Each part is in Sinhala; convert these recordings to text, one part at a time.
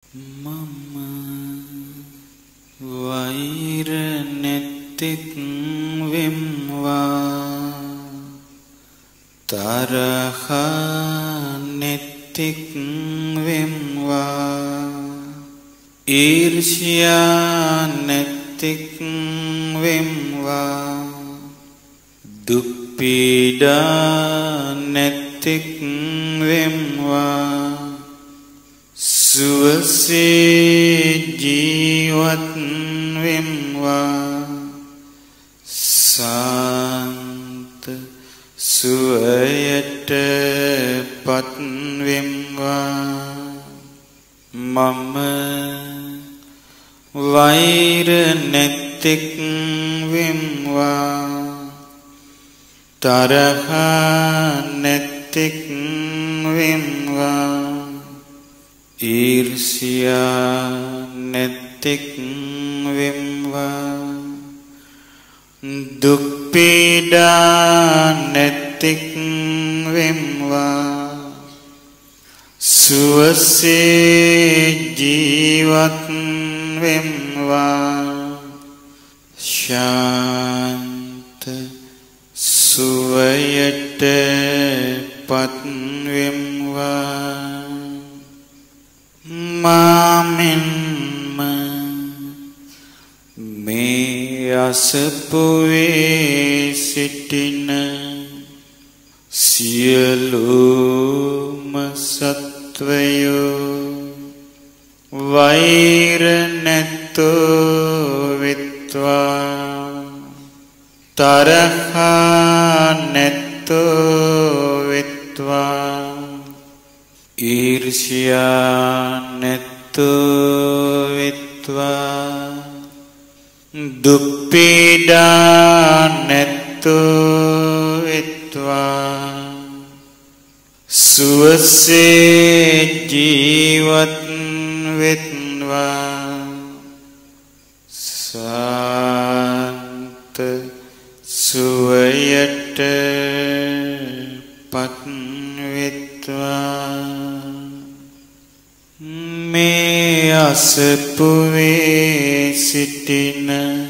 Mama vaira nettik vemwa taraha nettik vemwa ईर्ष्या nettik vemwa duppida nettik vemwa सुवसे जीवत वेम्वा शांत सुवयट पत वेम्वा मम वैर नेत्तिक वेम्वा तरहा नेत्तिक वेम्वा ईर्ष्या नेत्तिक वेम्वा दुःखपीडा नेत्तिक वेम्वा सुवसे जीवत वेम्वा शांत सुवयट पत वेम्वा मामिन्म मे असपुवे सिटिन सियलुम सत्वयो वैर नेत्तो वित्वा तरहा नेत्तो वित्वा ईर्ष्या नेत्तो वित्वा दुःखपीडा नेत्तो वित्वा सुवसे जीवत वित्वा शांत सुवयट पत वित्वा मे असपुवे सिटिन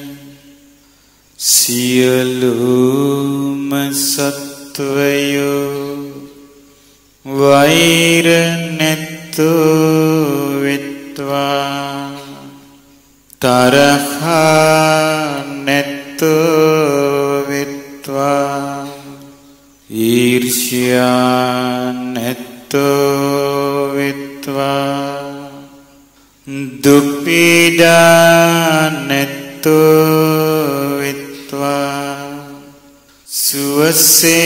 सियलुम सत्वयो वैर नेत्तो वित्वा तरहा नेत्तो वित्वा ईर्ष्या नेत्तो वित्वा दुःखपीडा नेत्तो वित्वा सुवसे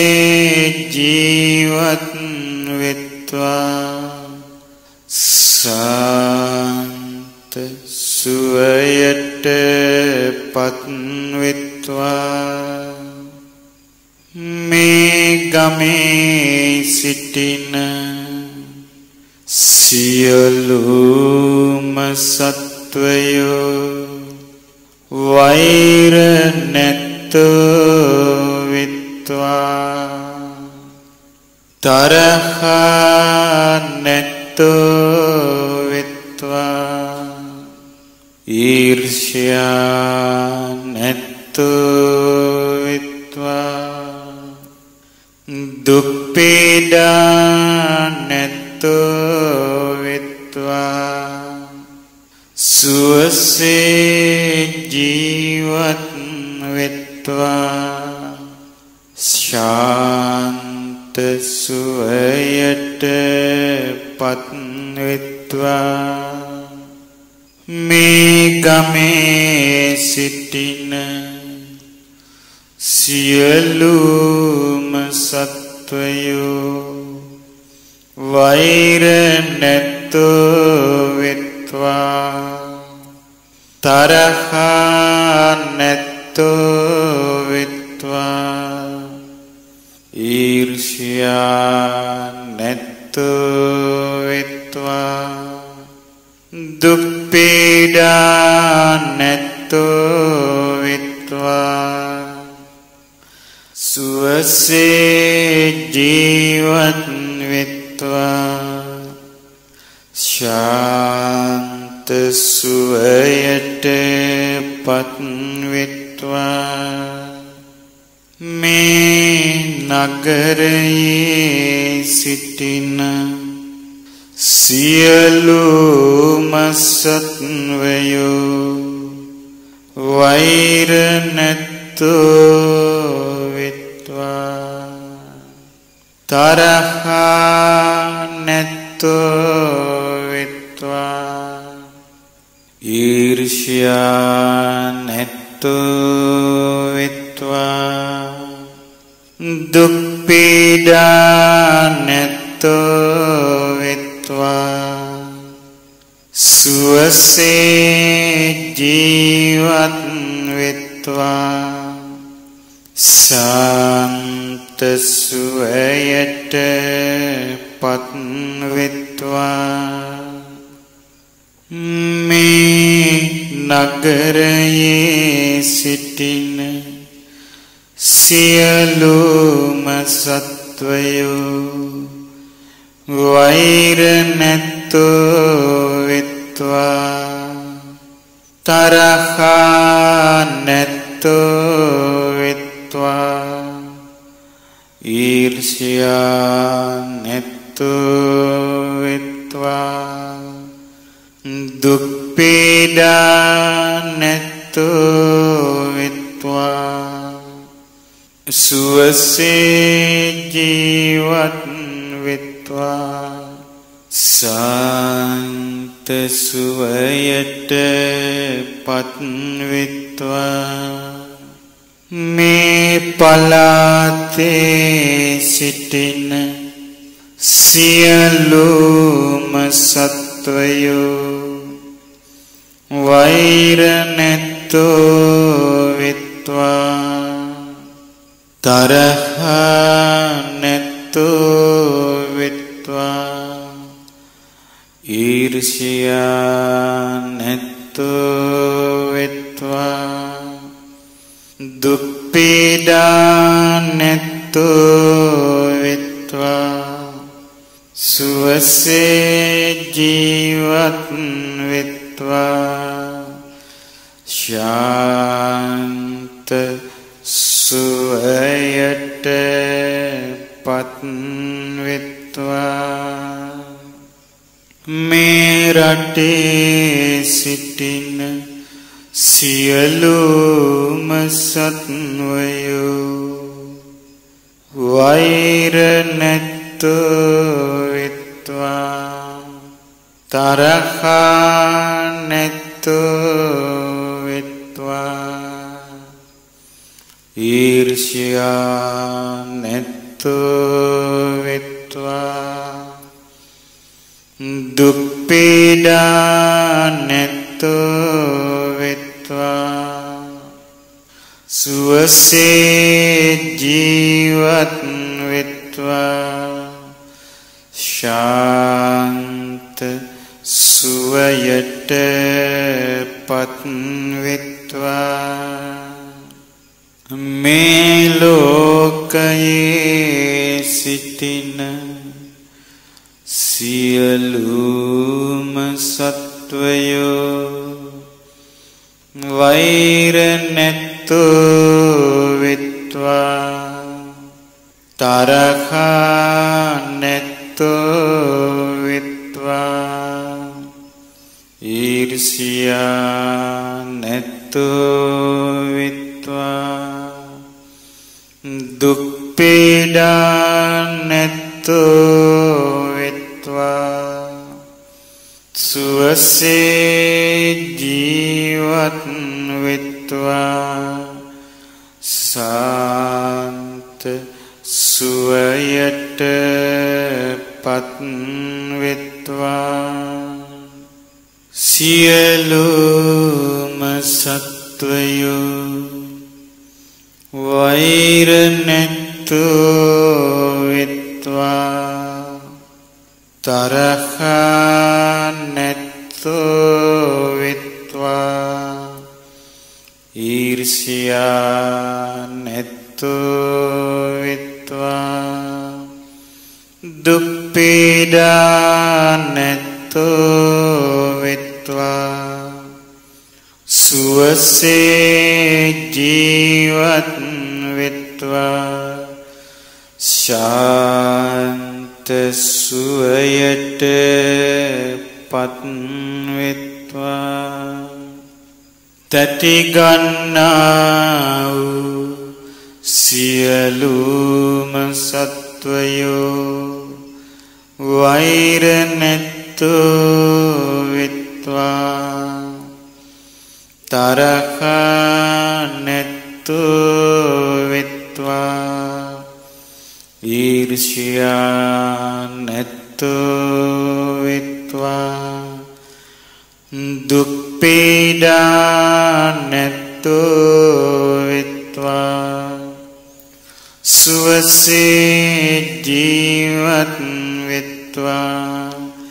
जीवत वित्वा शांत सुवयट पत वित्वा मे गमे सिटिन सियलुम सत्वयो वैर नेत्तो वित्वा तरहा नेत्तो वित्वा ईर्ष्या नेत्तो वित्वा दुःखपीडा नेत्तो वित्वा सुवसे जीवत वित्वा शांत सुवयट पत वित्वा मे गमे सिटिन सियलुम सत्वयो वैर नेत्तो वित्वा तरहा नेत्तो वित्वा ईर्ष्या नेत्तो वित्वा दुःखपीडा नेत्तो वित्वा सुवसे जीवत वित्वा शांत සුවයට පත්වෙත්වා මේ නගරයේ සිටින සියලුම සත්වයෝ වෛර නැත්තෝ වෙත්වා තරහ නැත්තෝ වෙත්වා ඊර්ෂ්‍යා නැත්තෝ වෙත්වා දුක් පීඩා නැත්තෝ වෙත්වා සුවසේ ජීවත් වෙත්වා සාන්ත සුවයට පත් වෙත්වා මේ නගරයේ සිටින සියලුම සත්වයෝ වෛර නැත්තෝ වෙත්වා තරහ නැත්තෝ වෙත්වා ඊර්ෂ්‍යා නැත්තෝ වෙත්වා දුක් පීඩා නැත්තෝ වෙත්වා සුවසේ ජීවත් වෙත්වා සාන්ත සුවයට පත් වෙත්වා මේ පලාතේ සිටින සියලුම සත්වයෝ වෛර නැත්තෝ වෙත්වා තරහ නැත්තෝ වෙත්වා ඊර්ෂ්‍යා නැත්තෝ වෙත්වා දුක් පීඩා නැත්තෝ වෙත්වා සුවසේ ජීවත් වෙත්වා ශාන්ත සුවයට පත් වෙත්වා මේ රටේ සිටින සියලුම සත්වයෝ වෛර නැත්තෝ වෙත්වා තරහ නැත්තෝ වෙත්වා ඊර්ෂ්‍යා නැත්තෝ වෙත්වා දුක් පීඩා නැත්තෝ වෙත්වා සුවසේ ජීවත් වෙත්වා ශාන්ත සුවයට පත් වෙත්වා මේ ලෝකයේ සිටින සියලුම සත්වයෝ වෛර නැත්තෝ වෙත්වා තරහ නැත්තෝ වෙත්වා ඊර්ෂ්‍යා නැත්තෝ වෙත්වා දුක් පීඩා නැත්තෝ වෙත්වා සුවසේ ජීවත් වෙත්වා සාන්ත සුවයට පත් වෙත්වා සියලුම සත්වයෝ වෛර නැත්තෝ වෙත්වා තරහ නැත්තෝ වෙත්වා ඊර්ෂ්‍යා නැත්තෝ වෙත්වා දුක් පීඩා නැත්තෝ වෙත්වා විත්වා සුවසේ ජීවත් විත්වා ශාන්ත සුවයට පත් විත්වා තැති ගන්නා වූ සියලුම සත්වයෝ වෛර නැත්තෝ විත්වා තරහ නැත්තෝ විත්වා ඊර්ෂ්‍යා නැත්තෝ විත්වා දුක් පීඩා නැත්තෝ විත්වා සුවසේ ජීවත් විත්වා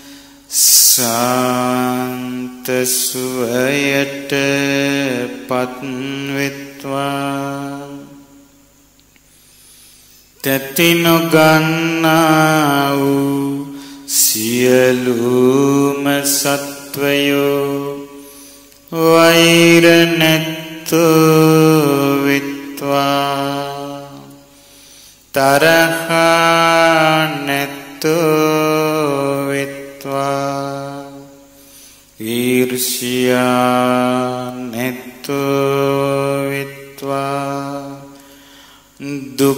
සාන්ත සුවයට පත් විත්වා තැති නොගන්නා වූ සියලුම සත්වයෝ වෛර නැත්තෝ විත්වා තරහ නැත්තෝ විත්වා ඊර්ෂ්‍යා නැත්තෝ විත්වා දුක්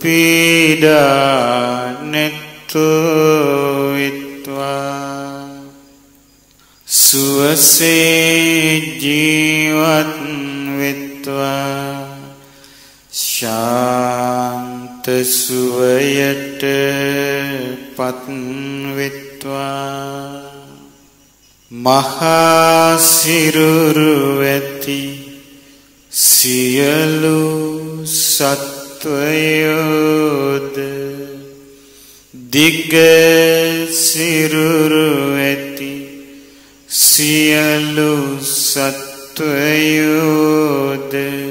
පීඩා නැත්තෝ විත්වා සුවසේ ජීවත් විත්වා ශාන්ත සුවයට පත් විත්වා මහා සිරුරු ඇති සියලු සත්වයෝද දිග සිරුරු ඇති සියලු සත්වයෝද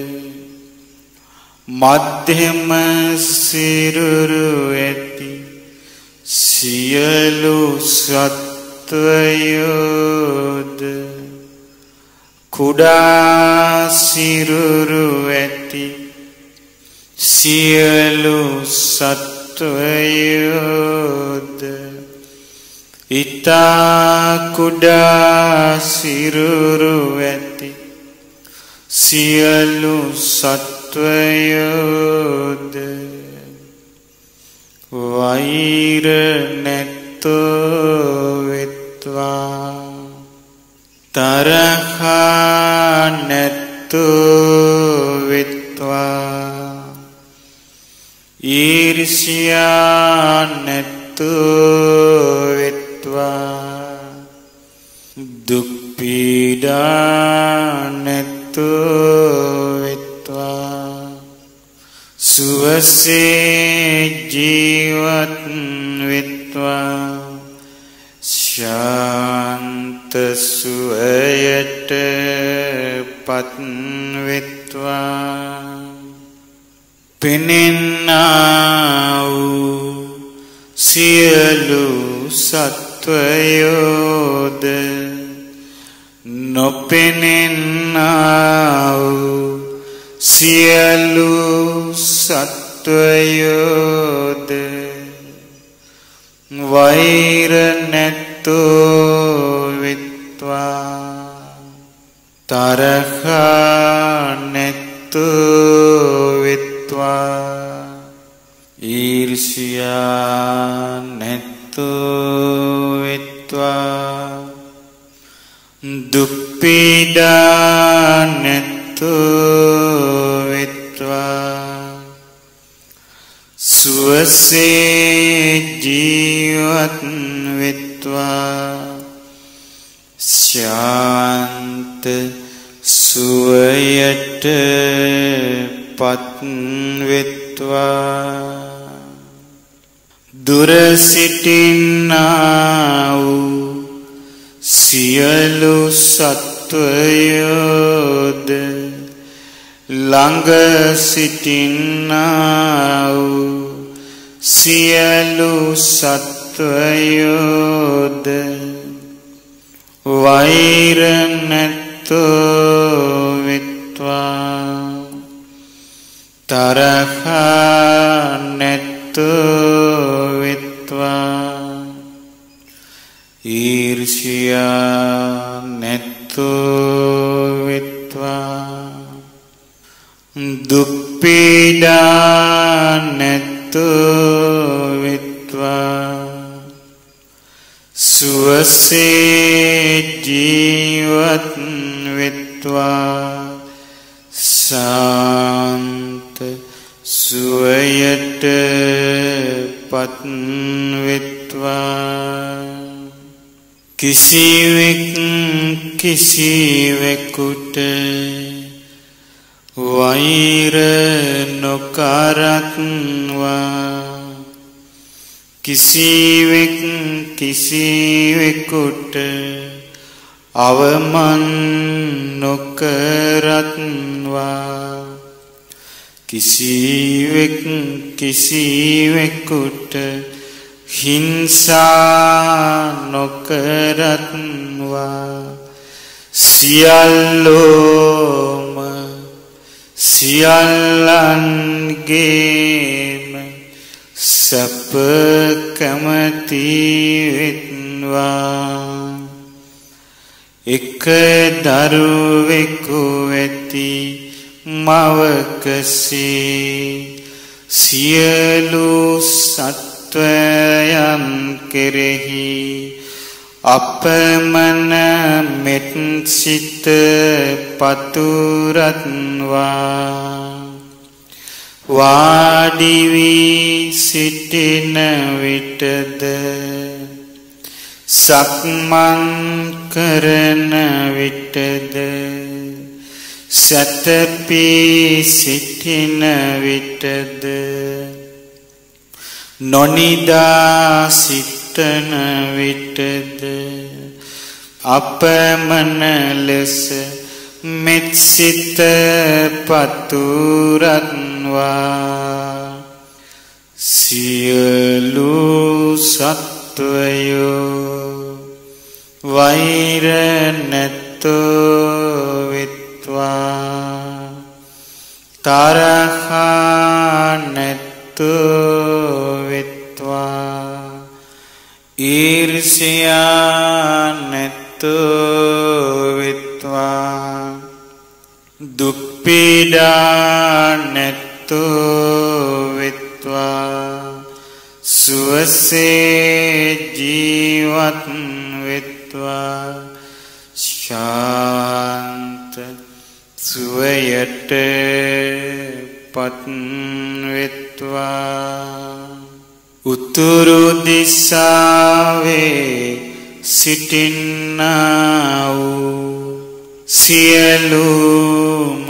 මධ්‍යම සිරුරු ඇති සියලු සත්වයෝද කුඩා සිරුරු ඇති සියලු සත්වයෝද ඉතා කුඩා සිරුරු ඇති සියලු සත්වයෝද වෛර නැත්තෝ විත්වා තරහ නැත්තෝ විත්වා ඊර්ෂ්‍යා නැත්තෝ විත්වා දුක් පීඩා නැත්තෝ විත්වා සුවසේ ජීවත් විත්වා ශාන්ත සුවයට පත් විත්වා පෙනෙන්නා වූ සියලු සත්වයෝද නොපෙනෙන්නා වූ සියලු සත්වයෝද වෛර නැත්තෝ විත්වා තරහ නැත්තෝ විත්වා ඊර්ෂ්‍යා නැත්තෝ විත්වා දුක් පීඩා නැත්තෝ විත්වා සුවසේ ජීවත් විත්වා ශාන්ත සුවයට පත් විත්වා දුර සිටින්නා වූ සියලු සත්වයෝද ළඟ සිටින්නා වූ සියලු සත්වයෝද වෛර නැත්තෝ විත්වා තරහ නැත්තෝ විත්වා ඊර්ෂ්‍යා නැත්තෝ විත්වා දුක් පීඩා නැත්තෝ විත්වා සුවසේ ජීවත් විත්වා සාන්ත සුවයට පත් විත්වා කිසිවෙක් කිසිවෙකුට වෛර නොකරත්වා කිසිවෙක් කිසිවෙකුට අවමන් නොකරත්වා කිසිවෙක් කිසිවෙකුට හිංසා නොකරත්වා සියල්ලෝම සියල්ලන්ගේම සැප කැමති වෙත්වා එක දරුවෙකු වෙති මවකසේ සියලු සත්වයන් කෙරෙහි අපමණ මෙත් සිත පතුරත්වා වාඩි වී සිටින විටද සක්මන් කරන විටද සැතපී සිටින විටද නොනිදා සිටන විටද අපමණ ලෙස මෙත් සිත පතුරත්වා සියලු සත්වයෝ වෛර නැත්තෝ විත්වා තරහ නැත්තෝ විත්වා ඊර්ෂ්‍යා නැත්තෝ විත්වා දුක් පීඩා නැත්තෝ විත්වා සුවසේ ජීවත් විත්වා ශාන්ත සුවයට පත් විත්වා උතුරු දිසාවේ සිටින්නා වූ සියලුම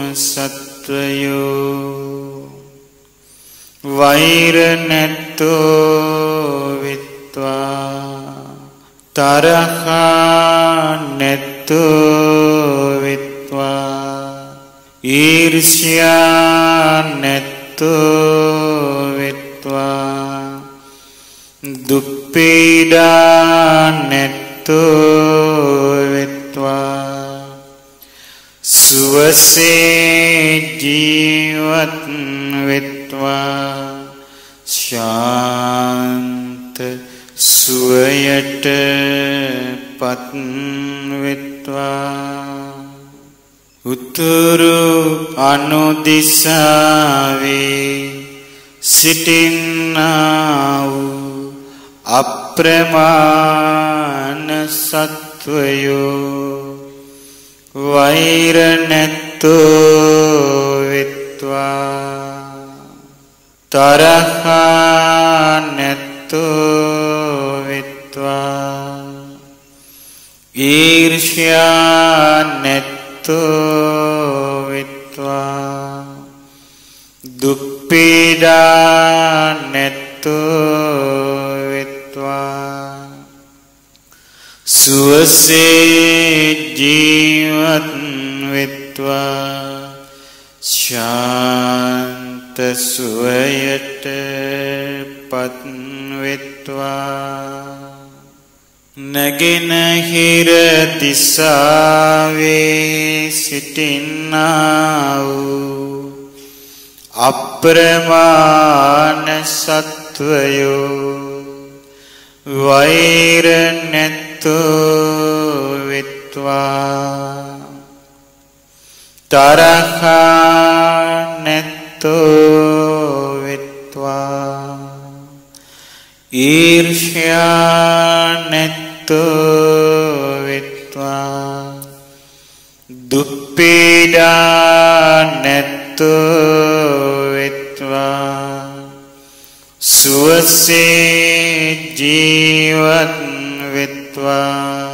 සත්වයෝ වෛර නැත්තෝ විත්වා තරහ නැත්තෝ විත්වා ඊර්ෂ්‍යා නැත්තෝ විත්වා දුක් පීඩා නැත්තෝ විත්වා සුවසේ ජීවත් විත්වා ශාන්ත සුවයට පත් විත්වා උතුරු අනුදිසාවේ සිටින්නා වූ අප්‍රමාණ සත්වයෝ වෛර නැත්තෝ විත්වා තරහ නැත්තෝ විත්වා ඊර්ෂ්‍යා නැත්තෝ විත්වා දුක් පීඩා නැත්තෝ විත්වා සුවසේ ජීවත් විත්වා ශාන්ත සුවයට පත් විත්වා නැගෙනහිර දිසාවේ සිටින්නා වූ අප්‍රමාණ සත්වයෝ වෛර නැත්තෝ විත්වා තරහා නැත්තෝ විත්වා ඊර්ෂ්‍යා නැත්තෝ විත්වා දුප්පීඩා නැත්තෝ විත්වා සුවසේ ජීවත් විත්වා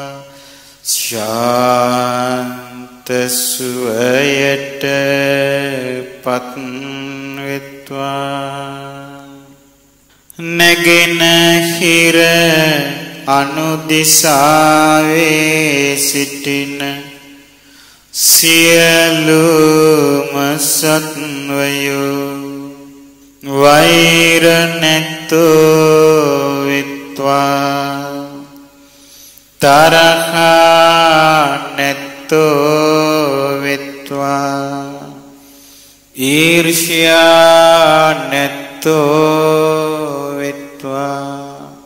ශාන්ත සුවයට පත් විත්වා නැගෙනහිර අනුදිසාවේ සිටින සියලුම සත්වයෝ වෛර නැත්තෝ විත්වා තරහා නැත්තෝ විත්වා ඊර්ෂ්‍යා නැත්තෝ විත්වා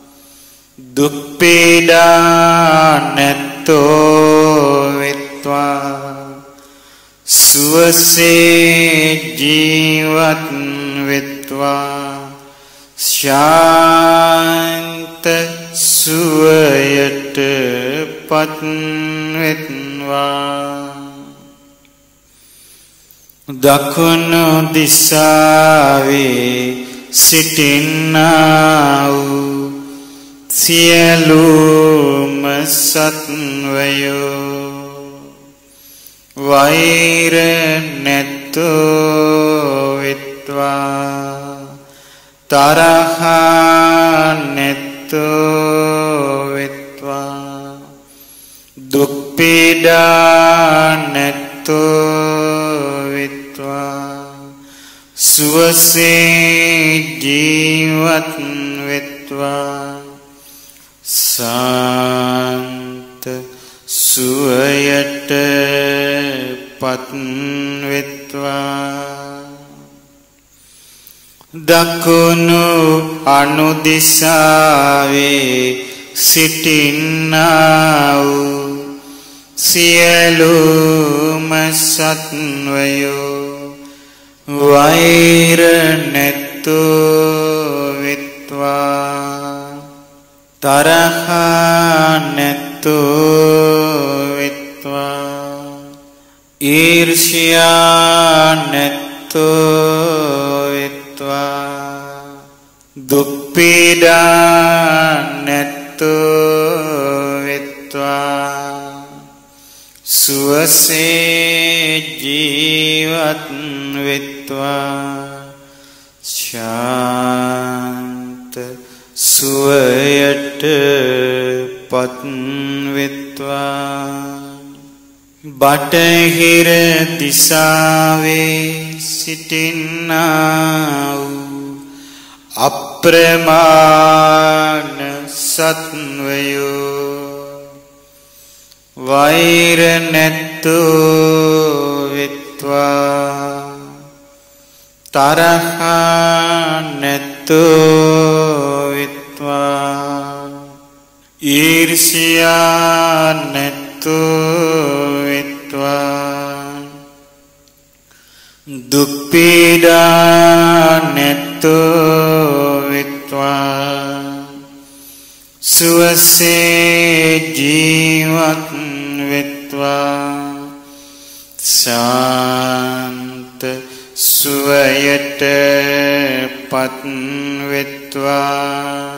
දුප්පීඩා නැත්තෝ විත්වා සුවසේ ජීවත් විත්වා ශාන්ත සුවයට පත් විත්වා දකුණු දිසාවේ සිටින්නා වූ සියලුම සත්වයෝ වෛර නැත්තෝ විත්වා තරහා නැත්තෝ විත්වා දුප්පීඩා නැත්තෝ විත්වා සුවසේ ජීවත් විත්වා සාන්ත සුවයට පත් විත්වා දකුණු අනුදිසාවේ සිටින්නා වූ සියලුම සත්වයෝ වෛර නැත්තෝ විත්වා තරහා නැත්තෝ විත්වා ඊර්ෂ්‍යා නැත්තෝ විත්වා දුප්පීඩා නැත්තෝ විත්වා සුවසේ ජීවත් විත්වා ශාන්ත සුවයට පත් විත්වා බටහිර දිසාවේ සිටින්නා වූ අප්‍රමාණ සත්වයෝ වෛර නැත්තෝ විත්වා තරහා නැත්තෝ විත්වා ඊර්ෂ්‍යා නැත්තෝ විත්වා දුප්පීඩා නැත්තෝ විත්වා සුවසේ ජීවත් විත්වා ශාන්ත සුවයට පත් විත්වා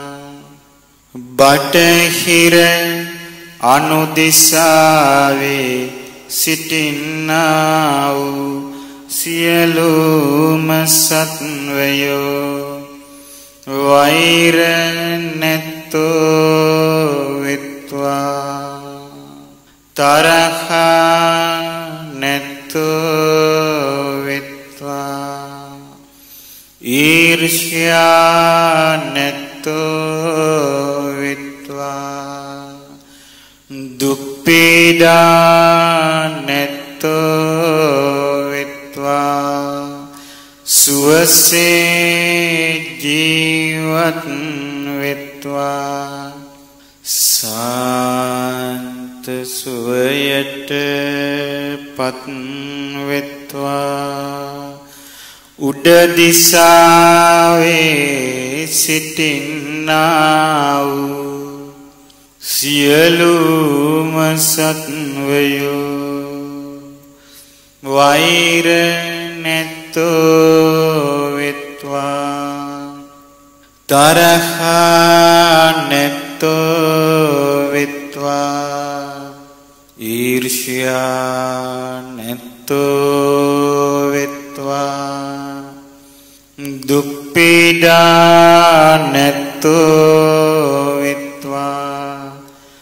බටහිර අනුදිසාවේ සිටින්නා වූ සියලුම සත්වයෝ වෛර නැත්තෝ විත්වා තරහා නැත්තෝ විත්වා ඊර්ෂ්‍යා නැත්තෝ විත්වා පීඩා නැත්තෝ වෙත්වා සුවසේ ජීවත් වෙත්වා සාන්ත සුවයට පත් වෙත්වා උඩ දිසාවේ සිටින්නා වූ සියලුම සත්වයෝ වෛර නැත්තෝ වෙත්වා තරහ නැත්තෝ වෙත්වා ඊර්ෂ්‍යා නැත්තෝ වෙත්වා දුක් පීඩා නැත්තෝ වෙත්වා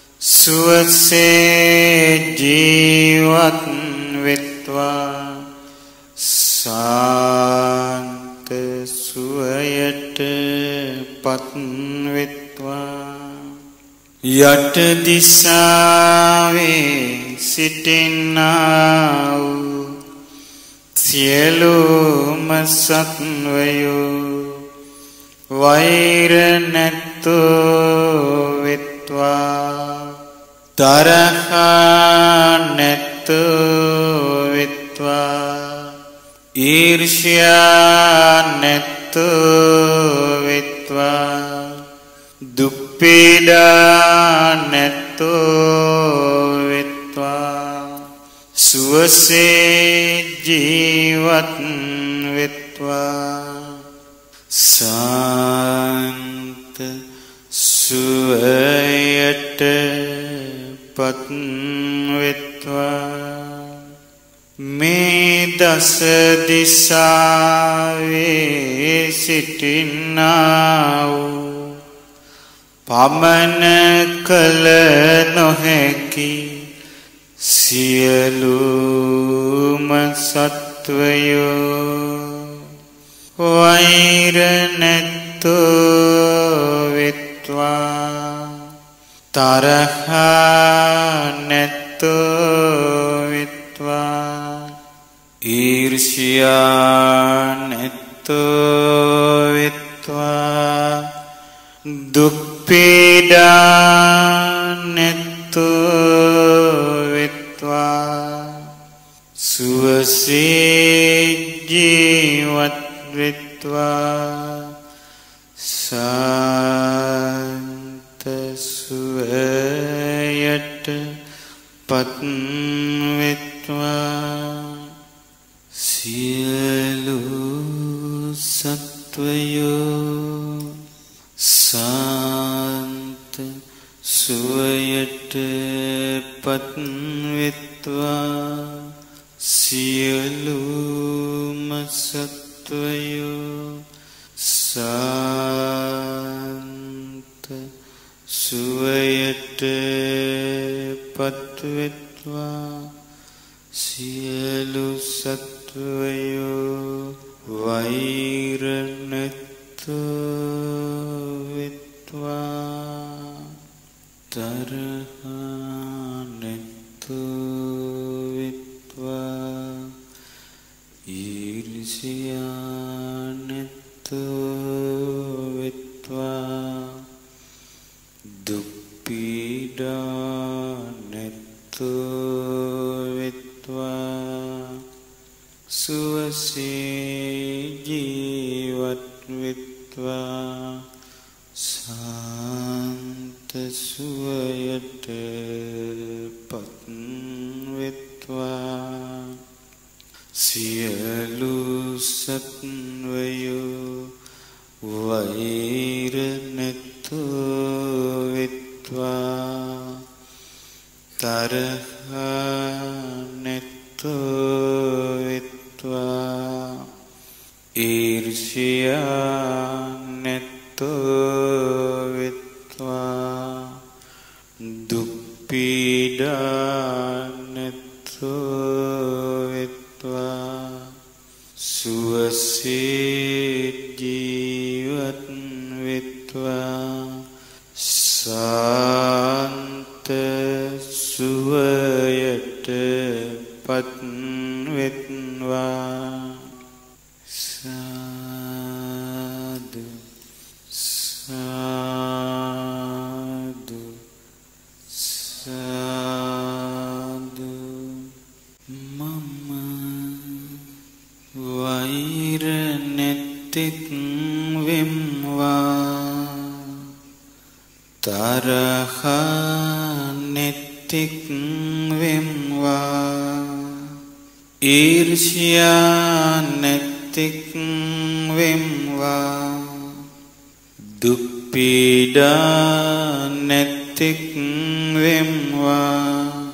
සුවසේ ජීවත් වෙත්වා සාන්ත සුවයට පත් වෙත්වා යට දිසාවේ සිටින්නා වූ සියලුම සත්වයෝ වෛර නැත්තෝ වෙත්වා තරහ නැත්තෝ වෙත්වා ඊර්ෂ්‍යා නැත්තෝ වෙත්වා දුක් පීඩා නැත්තෝ වෙත්වා සුවසේ ජීවත් වෙත්වා සාන්ත සුවයට පත් වෙත්වා මේ දස දිසාවේ සිටින්නා වූ පමන කල නොහැකි සියලුම සත්වයෝ වෛර නැත්තෝ වෙත්වා තරහ නැත්තෝ වෙත්වා ඊර්ෂ්‍යා නැත්තෝ වෙත්වා දුක් පීඩා නැත්තෝ වෙත්වා සුවසේ ජීවත් වෙත්වා සාන්ත සුවයට පත් වෙත්වා සියලු සත්වයෝ සාන්ත සුවයට පත් වෙත්වා සියලුම සත්වයෝ සාන්ත සුවයට පත් වෙත්වා සියලු සත්වයෝ වෛර නැත්තෝ වෙත්වා තරහ නැත්තෝ වෙත්වා ඊර්ෂ්‍යා නැත්තෝ වෙත්වා දුක් පීඩා නැත්තෝ වෙත්වා සුවසේ ජීවත් වෙත්වා සාන්ත සුවයට පත් වෙත්වා සියලු සත්වයෝ වෛර නැත්තෝ වෙත්වා තරහ නැත්තෝ වෙත්වා ඊර්ෂ්‍යා නැත්තෝ වෙත්වා දුක් පීඩා නැත්තෝ වෙත්වා සුවසේ ජීවත් වෙත්වා සාන්ත සුව පත් වෙත්වා සාදු සාදු සාදු මම වෛර නැතික් වෙම්වා තරහ නැතික් වෙම්වා ඊර්ෂ්‍යා නැතික් වෙම්වා දුක් පීඩා නැතික් වෙම්වා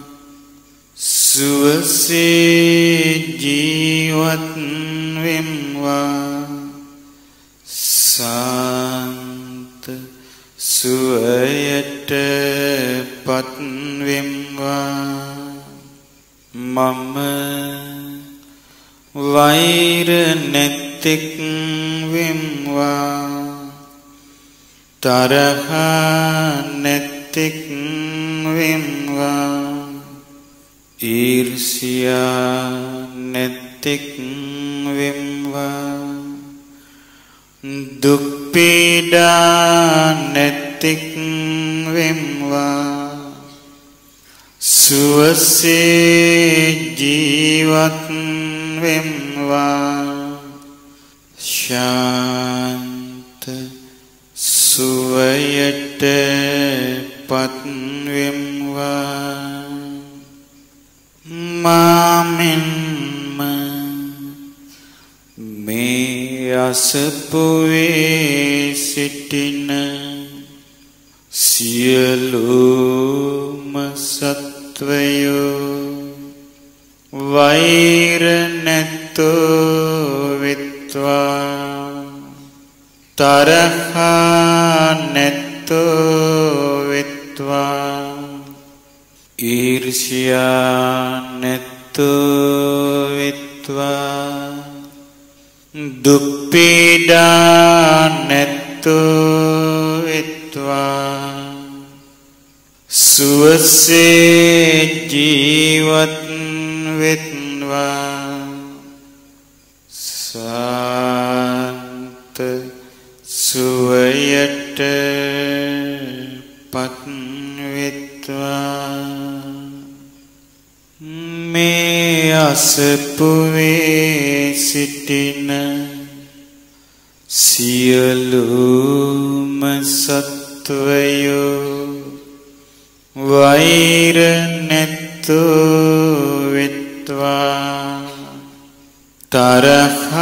සුවසේ ජීවත් වෙම්වා සාන්ත සුවයට පත් වෙම්වා මම වෛර නැතික් වෙම්වා තරහ නැතික් වෙම්වා ඊර්ෂ්‍යා නැතික් වෙම්වා දුක් පීඩා නැතික් වෙම්වා සුවසේ ජීවත් වෙම්වා ශාන්ත සුවයට පත් වෙම්වා මාමෙන්ම මේ අසපුවේ සිටින සියලුම සත්වයෝ වෛර නැතෝ වෙත්වා තරහ නැතෝ වෙත්වා ඊර්ෂ්‍යා නැතෝ වෙත්වා දුක් පීඩා නැතෝ වෙත්වා සුවසේ ජීවත් වෙත්වා සාන්ත සුවයට පත් වෙත්වා මේ අසපුවේ සිටින සියලුම සත්වයෝ වෛර නැතෝ වෙත්වා තරහ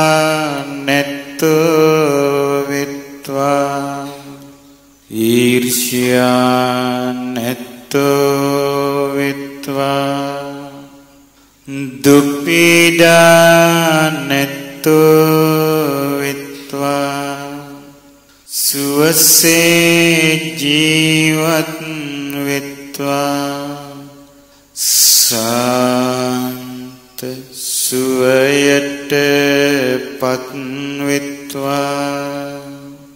නැතෝ වෙත්වා ඊර්ෂ්‍යා නැතෝ වෙත්වා දුක් පීඩා නැතෝ වෙත්වා සුවසේ ජීවත් වෙත්වා සාන්ත සුවයට පත් වෙත්වා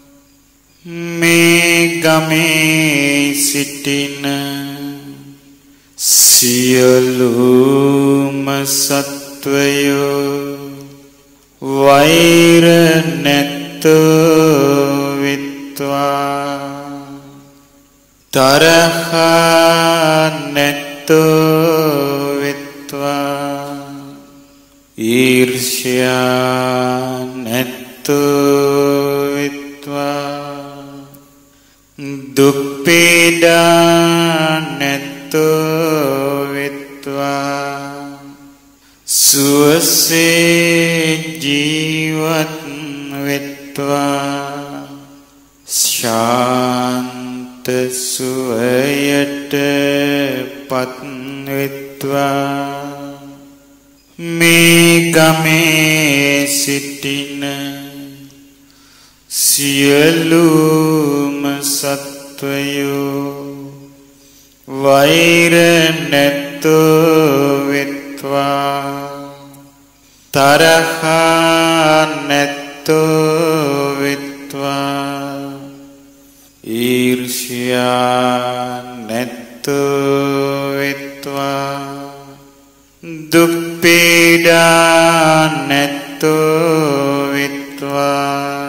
මේ ගමේ සිටින සියලුම සත්වයෝ වෛර නැතෝ වෙත්වා තරහ නැතෝ වෙත්වා ඊර්ෂ්‍යා නැතෝ වෙත්වා දුක් පීඩා නැතෝ වෙත්වා සුවසේ ජීවත් වෙත්වා ශාන්ත සුවයට පත් වෙත්වා මේ ගමේ සිටින සියලුම සත්වයෝ වෛර නැතෝ වෙත්වා තරහ නැතෝ වෙත්වා ඊර්ෂ්‍යා නැතෝ වෙත්වා දුක් පීඩා නැත්තෝ විත්වා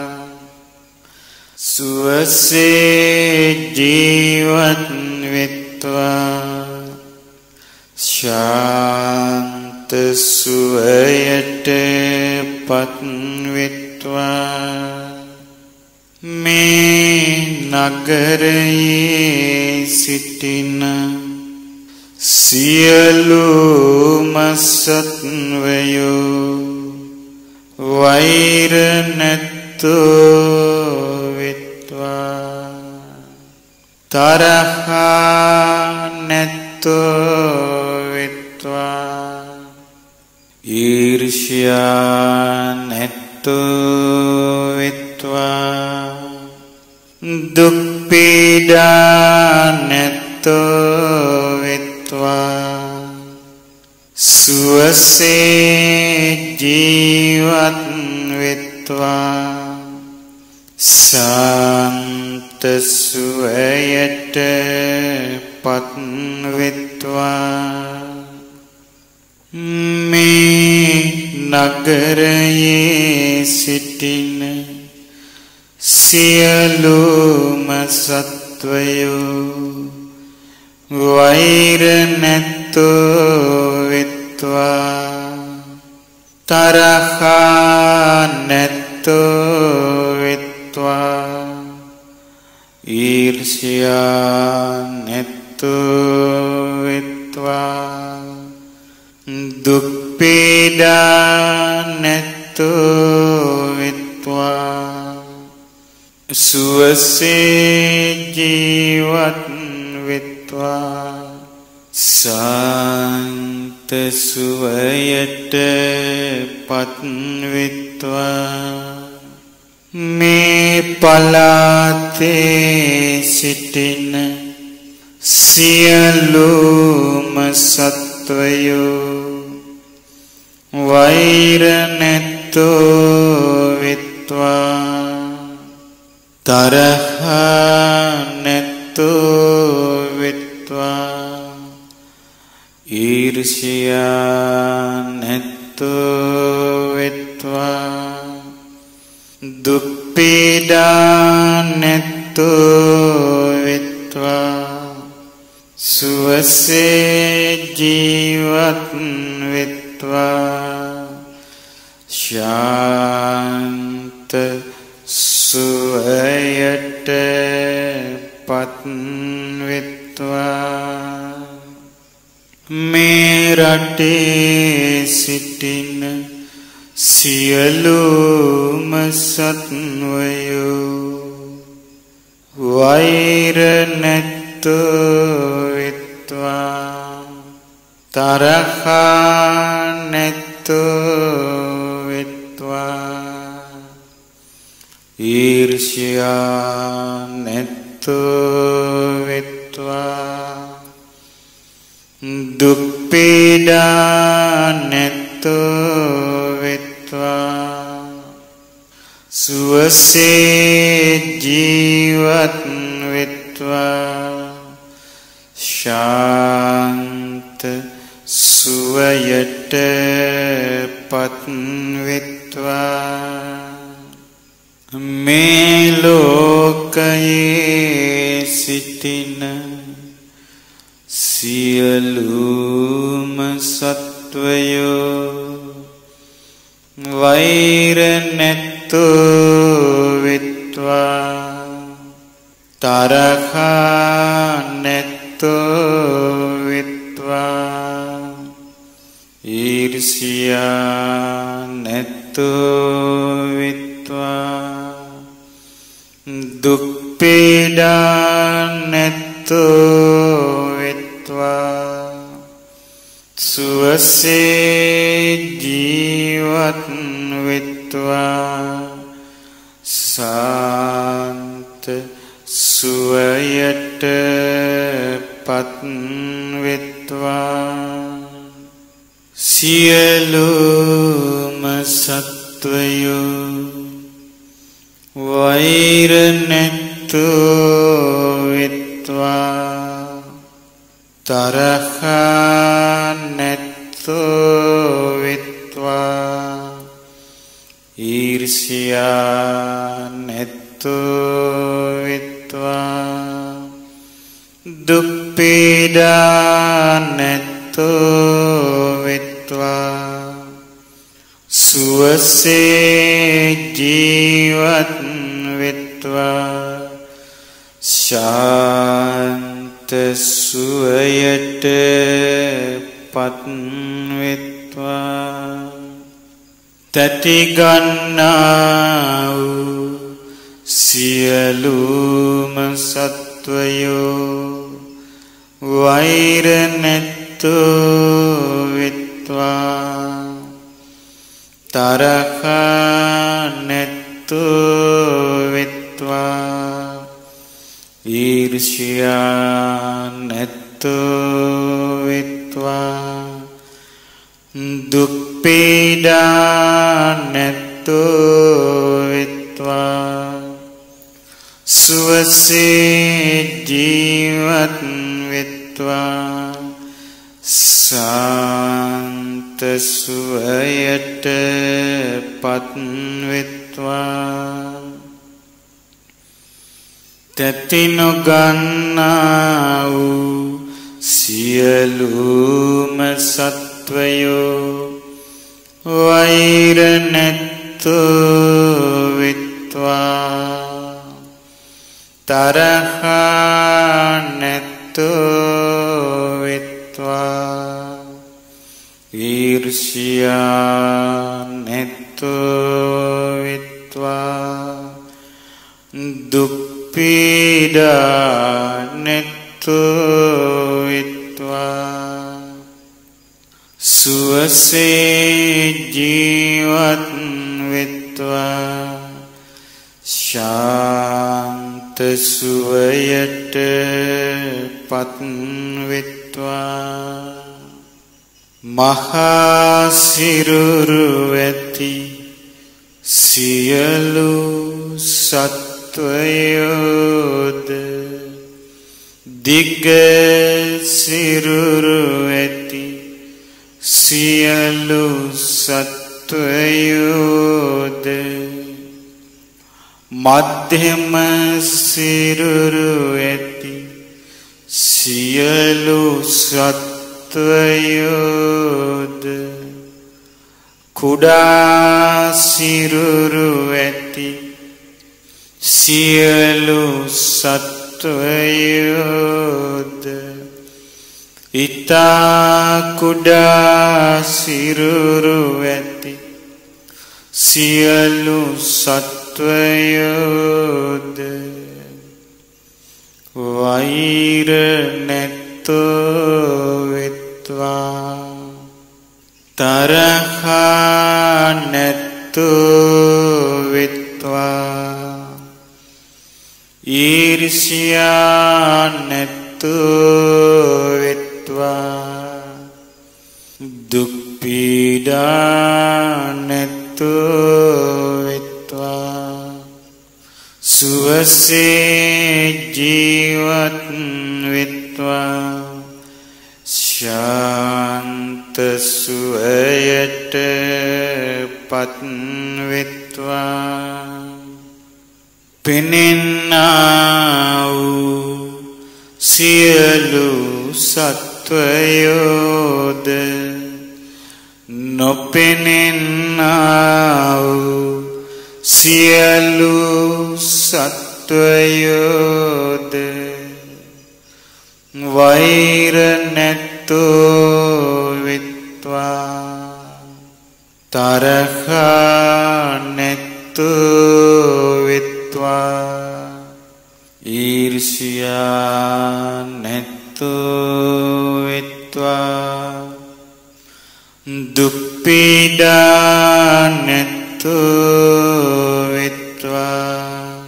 සුවසේ ජීවත් විත්වා ශාන්ත සුවයට පත් විත්වා මේ නගරයේ සිටින සියලුම සත්වයෝ වෛර නැත්තෝ විත්වා තරහ නැත්තෝ විත්වා ඊර්ෂ්‍යා නැත්තෝ විත්වා දුක් පීඩා නැත්තෝ විත්වා සුවසේ ජීවත් විත්වා සාන්ත සුවයට පත් විත්වා මේ නගරයේ සිටින සියලුම සත්වයෝ වෛර නැත්තෝ විත්වා තරහ නැත්තෝ විත්වා ඊර්ෂ්‍යා නැත්තෝ විත්වා දුක් පීඩා නැත්තෝ විත්වා සුවසේ ජීවත් විත්වා සාන්ත සුවයට පත් විත්වා මේ පලාතේ සිටින සියලුම සත්වයෝ වෛර නැත්තෝ විත්වා තරහ නැත්තෝ විත්වා ඊර්ෂ්‍යා නැත්තෝ විත්වා දුක් පීඩා නැත්තෝ විත්වා සුවසේ ජීවත් විත්වා ශාන්ත සුවයට පත් විත්වා මේ රටේ සිටින සියලුම සත්වයෝ වෛර නැත්තෝ විත්වා තරහ නැත්තෝ විත්වා ඊර්ෂ්‍යා නැත්තෝ විත්වා දුක් පීඩා නැත්තෝ විත්වා සුවසේ ජීවත් විත්වා ශාන්ත සුවයට පත් විත්වා මේ ලෝකයේ සිටින සියලුම සත්වයෝ වෛර නැත්තෝ විත්වා තරහ නැත්තෝ විත්වා ඊර්ෂ්‍යා නැත්තෝ විත්වා දුක් පීඩා නැත්තෝ විත්වා සුවසේ ජීවත් විත්වා සාන්ත සුවයට පත් විත්වා සියලුම සත්වයෝ වෛර නැත්තෝ විත්වා තරහ නැත්තෝ විත්වා ඊර්ෂ්‍යා නැත්තෝ විත්වා දුක් පීඩා නැත්තෝ විත්වා සුවසේ ජීවත් විත්වා ශාන්ත සුවයට පත් විත්වා තැති ගන්නා වූ සියලුම සත්වයෝ වෛර නැත්තෝ විත්වා තරහ නැත්තෝ විත්වා ඊර්ෂ්‍යා නැත්තෝ විත්වා දුක් පීඩා නැත්තෝ විත්වා සුවසේ ජීවත් විත්වා සාන්ත සුවයට පත් විත්වා තැති නොගන්නා වූ සියලුම සත්වයෝ වෛර නැත්තෝ විත්වා තරහ නැත්තෝ විත්වා ඊර්ෂ්‍යා නැත්තෝ විත්වා දුක් පීඩා නැත්තෝ විත්වා සුවසේ ජීවත් විත්වා ශාන්ත සුවයට පත් විත්වා මහා සිරුරු ඇති සියලු සත්වයෝද දිග සිරුරු ඇති සියලු සත්වයෝද මධ්‍යම සිරුරු ඇති සියලු සත්වයෝද කුඩා සිරුරු ඇති සියලු සත්වයෝද ඉතා කුඩා සිරුරු ඇති සියලු සත්වයෝද වෛර නැත්තෝ විත්වා තරහ නැත්තෝ විත්වා ඊර්ෂ්‍යා නැත්තෝ විත්වා දුක් පීඩා නැත්තෝ විත්වා සුවසේ ජීවත් විත්වා ශාන්ත සුවයට පත් විත්වා පෙනෙන්නා වූ සියලු සත්වයෝද නොපෙනෙන්නා වූ සියලු සත්වයෝද වෛර නැත්තෝ විත්වා තරහ නැත්තෝ විත්වා ඊර්ෂ්‍යා නැත්තෝ විත්වා දුක් පීඩා නැත්තෝ විත්වා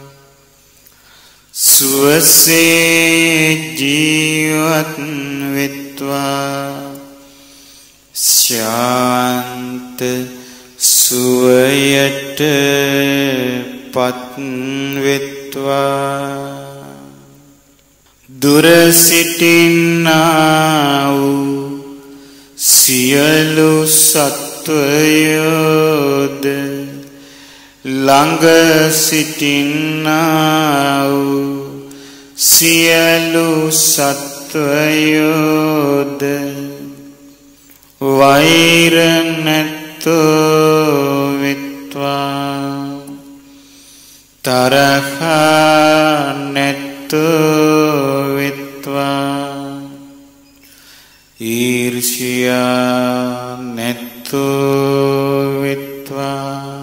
සුවසේ ජීවත් විත්වා ශාන්ත සුවයට පත් විත්වා දුර සිටින්නා වූ සියලු සත්වයෝද ළඟ සිටින්නා වූ සියලු සත්වයෝද වෛර නැත්තෝ විත්වා තරහ නැත්තෝ විත්වා ඊර්ෂ්‍යා නැත්තෝ විත්වා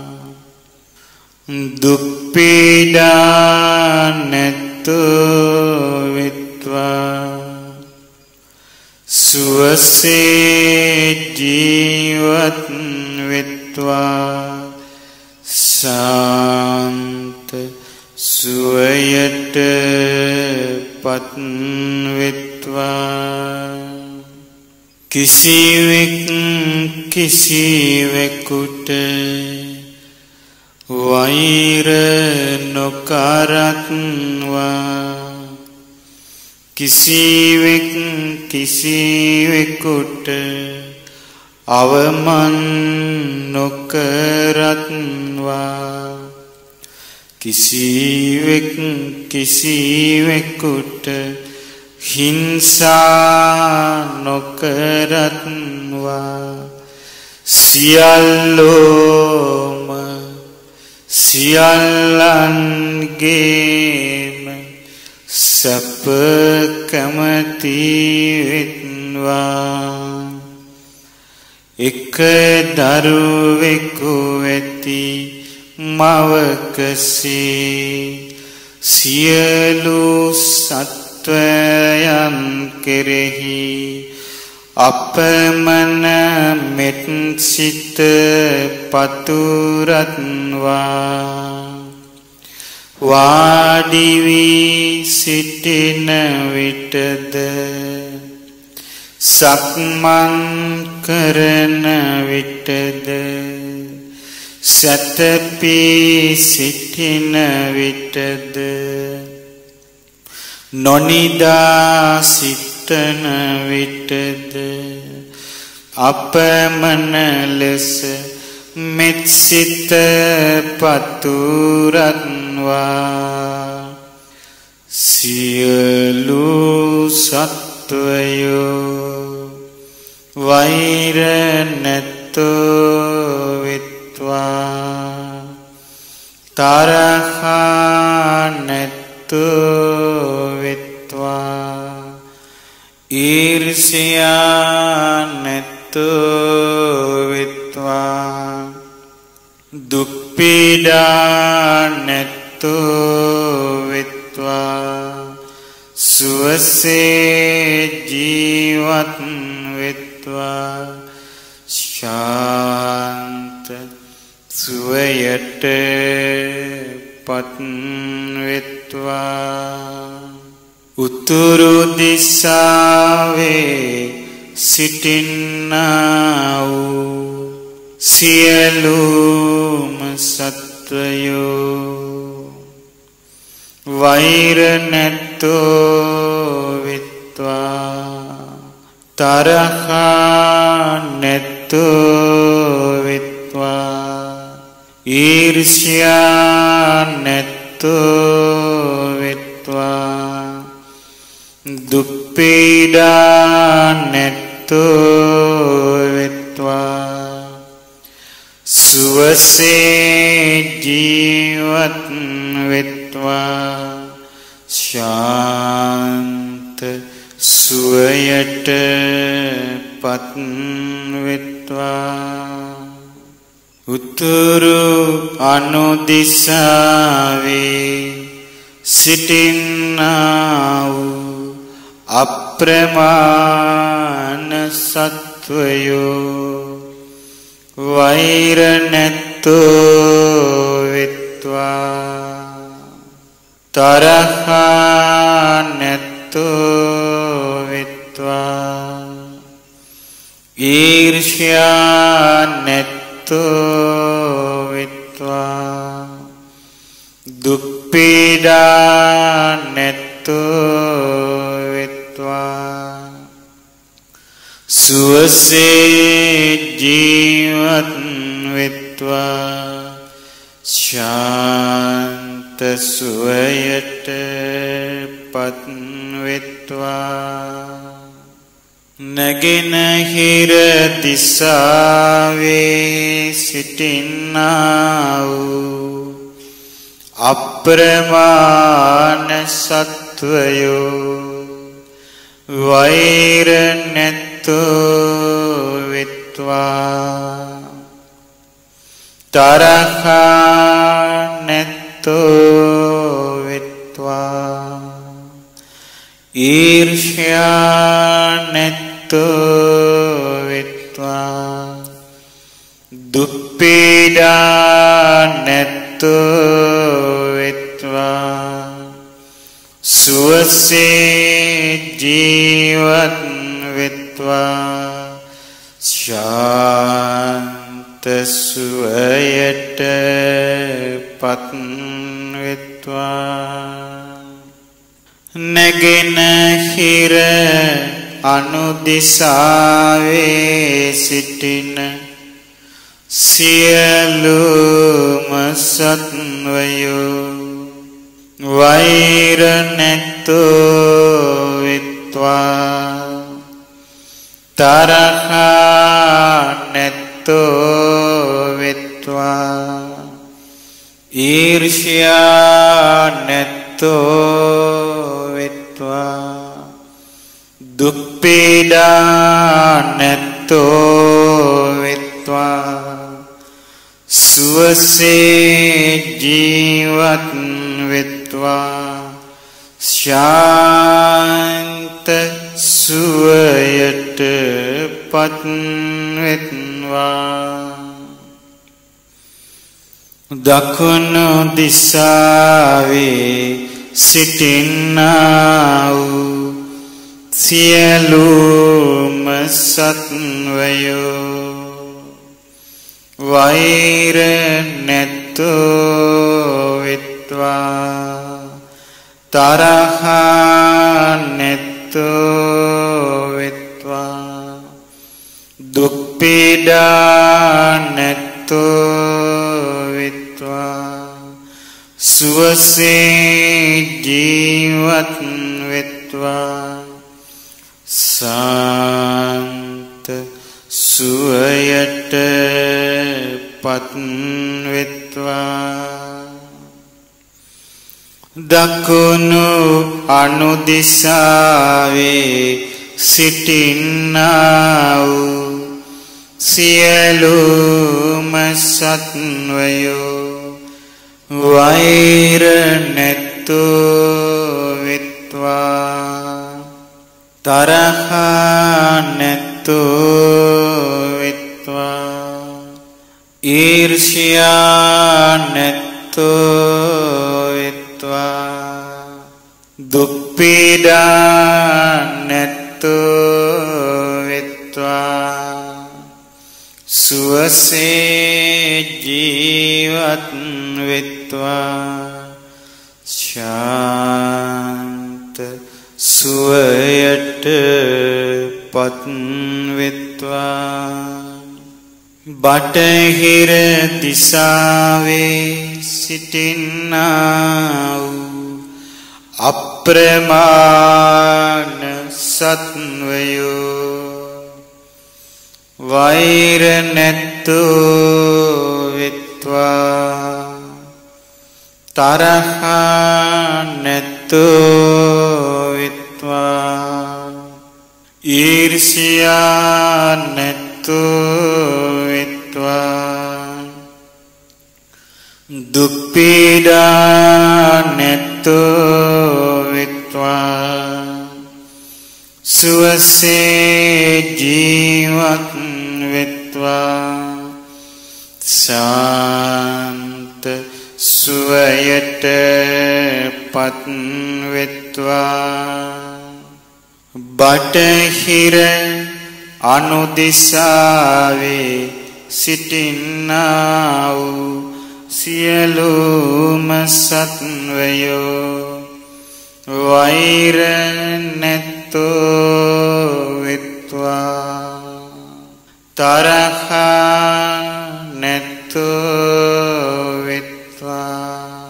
දුක් පීඩා නැත්තෝ විත්වා සුවසේ ජීවත් විත්වා සාන්ත සුවයට පත් විත්වා කිසිවෙක් කිසිවෙකුට වෛර නොකරත්වා කිසිවෙක් කිසිවෙකුට අවමන් නොකරත්වා කිසිවෙක් කිසිවෙකුට හිංසා නොකරත්වා සියල්ලෝම සියල්ලන්ගේම සැප කැමති වෙත්වා එක දරුවෙකු වෙති මවකසේ සියලු සත්වයන් කෙරෙහි අපමණ මෙත් සිත පතුරත්වා වාඩි වී සිටින විටද සක්මන් කරන විටද සැතපී සිටින විටද නොනිදා සිටන විටද අපමණ ලෙස මෙත් සිත පතුරත්වා සියලු සත්වයෝ වෛර නැත්තෝ විත්වා තරහ නැත්තෝ විත්වා ඊර්ෂ්‍යා නැත්තෝ විත්වා දුක් පීඩා නැත්තෝ විත්වා සුවසේ ජීවත් විත්වා ශාන්ත සුවයට පත් විත්වා උතුරු දිසාවේ සිටින්නා වූ සියලුම සත්වයෝ වෛර නැත්තෝ විත්වා තරහ නැත්තෝ විත්වා ඊර්ෂ්‍යා නැත්තෝ විත්වා දුක් පීඩා නැත්තෝ විත්වා සුවසේ ජීවත් විත්වා ශාන්ත සුවයට පත් විත්වා උතුරු අනුදිසාවේ සිටින්නා වූ අප්‍රමාණ සත්වයෝ වෛර නැත්තෝ විත්වා තරහ නැත්තෝ විත්වා ඊර්ෂ්‍යා නැත්තෝ විත්වා දුක් පීඩා නැත්තෝ විත්වා සුවසේ ජීවත් වෙත්වා ශාන්ත සුවයට පත් වෙත්වා නැගෙනහිර දිසාවේ සිටින්නා වූ අප්‍රමාණ සත්වයෝ වෛර නැත්තෝ වෙත්වා තරහා නැත්තෝ වෙත්වා ඊර්ෂ්‍යා නැත්තෝ වෙත්වා දුප්පීඩා නැත්තෝ වෙත්වා සුවසේ ජීවත් වෙත්වා ශාන්ත සුවයට පත් වෙත්වා නැගෙනහිර අනුදිසාවේ සිටින සියලුම සත්වයෝ වෛර නැත්තෝ වෙත්වා තරහා නැත්තෝ වෙත්වා ඊර්ෂ්‍යා නැත්තෝ වෙත්වා දුක්පීඩා නැත්තෝ වෙත්වා සුවසේ ජීවත් වෙත්වා ශාන්ත සුවයට පත් වෙත්වා දකුණු දිසාවේ සිටින්නා වූ සියලුම සත්වයෝ වෛර නැත්තෝ වෙත්වා තරහා නැත්තෝ වෙත්වා දුක්පීඩා නැත්තෝ වෙත්වා සුවසේ ජීවත් වෙත්වා සාන්ත සුවයට පත් වෙත්වා දකුණු අනුදිසාවේ සිටින්නා වූ සියලුම සත්වයෝ වෛර නැත්තෝ වෙත්වා තරහා නැත්තෝ වෙත්වා ඊර්ෂ්‍යා නැත්තෝ වෙත්වා දුක්පීඩා නැත්තෝ වෙත්වා සුවසේ ජීවත් වෙත්වා ශාන්ත සුවයට පත් වෙත්වා බටහිර දිසාවේ සිටින්නා වූ අප්‍රමාණ සත්වයෝ වෛර නැත්තෝ වෙත්වා තරහා නැත්තෝ වෙත්වා ඊර්ෂ්‍යා නැත්තෝ වෙත්වා දුක්පීඩා නැත්තෝ වෙත්වා සුවසේ ජීවත් වෙත්වා ශාන්ත සුවයට පත් වෙත්වා බටහිර අනුදිසාවේ සිටින්නා වූ සියලුම සත්වයෝ වෛර නැත්තෝ වෙත්වා තරහා නැත්තෝ වෙත්වා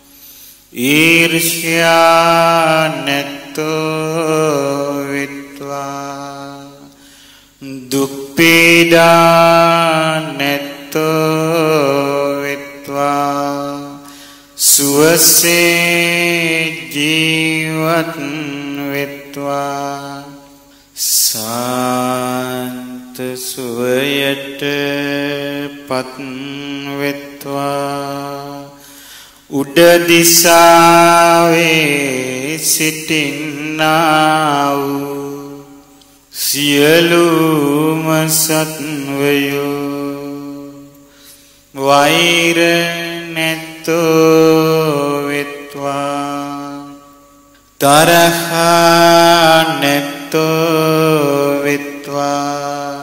ඊර්ෂ්‍යා නැත්තෝ වෙත්වා දුක් පීඩා නැත්තෝ වෙත්වා සුවසේ ජීවත් වෙත්වා සාන්ත සුවයට පත් වෙත්වා උඩ දිසාවේ සිටින්නා වූ සියලුම සත්වයෝ වෛර නැත්තෝ වෙත්වා තරහා නැත්තෝ වෙත්වා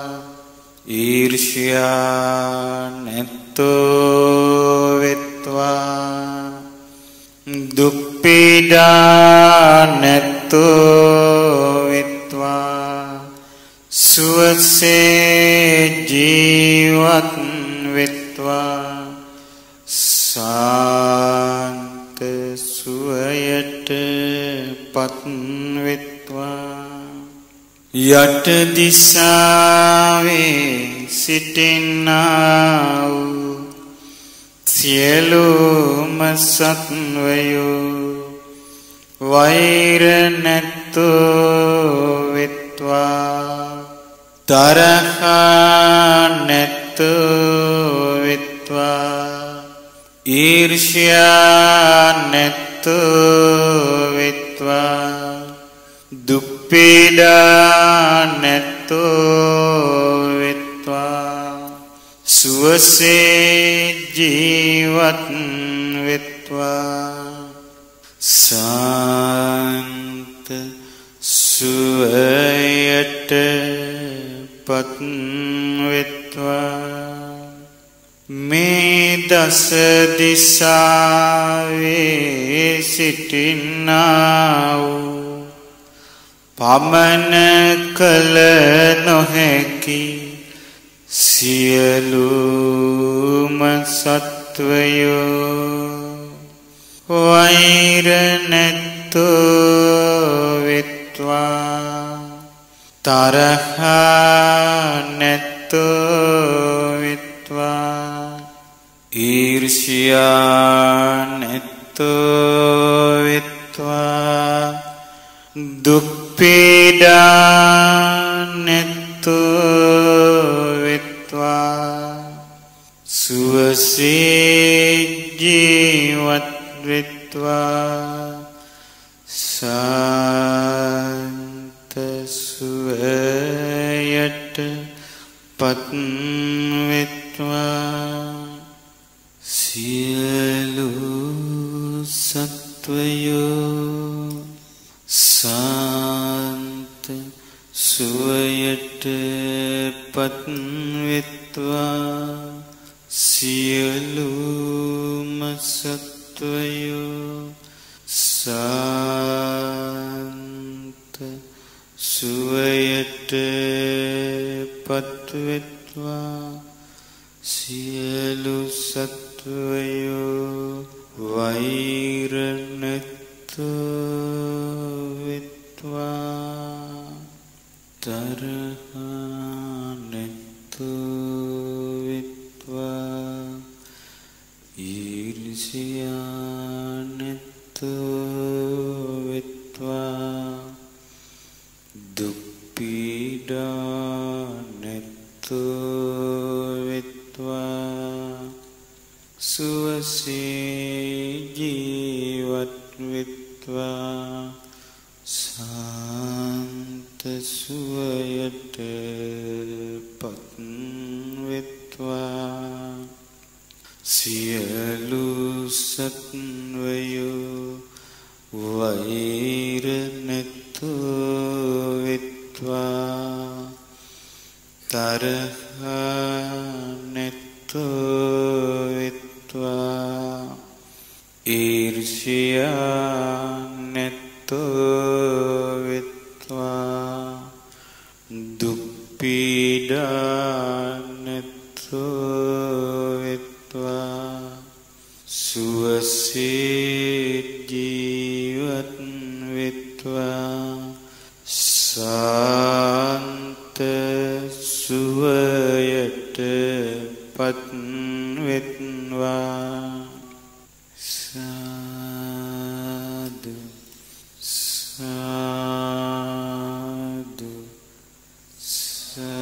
ඊර්ෂ්‍යා නැත්තෝ වෙත්වා දුක් පීඩා නැත්තෝ වෙත්වා සුවසේ ජීවත් වෙත්වා සාන්ත සුවයට පත් වෙත්වා යට දිසාවේ සිටින්නා වූ සියලුම සත්වයෝ වෛර නැත්තෝ වෙත්වා තරහා නැත්තෝ වෙත්වා ඊර්ෂ්‍යා නැත්තෝ වෙත්වා දුක් පීඩා නැත්තෝ වෙත්වා සුවසේ ජීවත් වෙත්වා සාන්ත සුවයට පත් වෙත්වා මේ දස දිසාවේ සිටින්නා වූ පමන කල නොහැකි සියලුම සත්වයෝ වෛර නැත්තෝ වෙත්වා තරහා නැත්තෝ වෙත්වා ඊර්ෂ්‍යා නැත්තෝ වෙත්වා දුක් පීඩා නැත්තෝ වෙත්වා සුවසේ ජීවත් වෙත්වා සාන්ත සුවයට පත් වෙත්වා සියලු සත්වයෝ සාන්ත සුවයට පත් වෙත්වා සියලුම සත්වයෝ සාන්ත සුවයට පත් වෙත්වා සියලු සත්වයෝ වෛර නැත්තෝ වෙත්වා තරහා නැත්තෝ වෙත්වා ඊර්ෂ්‍යා නැත්තෝ වෙත්වා දුක් පීඩා නැත්තෝ වෙත්වා සුවසේ ජීවත් වෙත්වා සාන්ත සුවයට පත් වෙත්වා සියලු සත්වයෝ වෛර නැත්තෝ වෙත්වා තරහා නැත්තෝ වෙත්වා ඊර්ෂ්‍යා නැත්තෝ වෙත්වා දුක් පීඩා වෙත්වා සුවසේ ජීවත් වෙත්වා සාන්ත සුවයට පත් වෙත්වා සාදු සාදු සාදු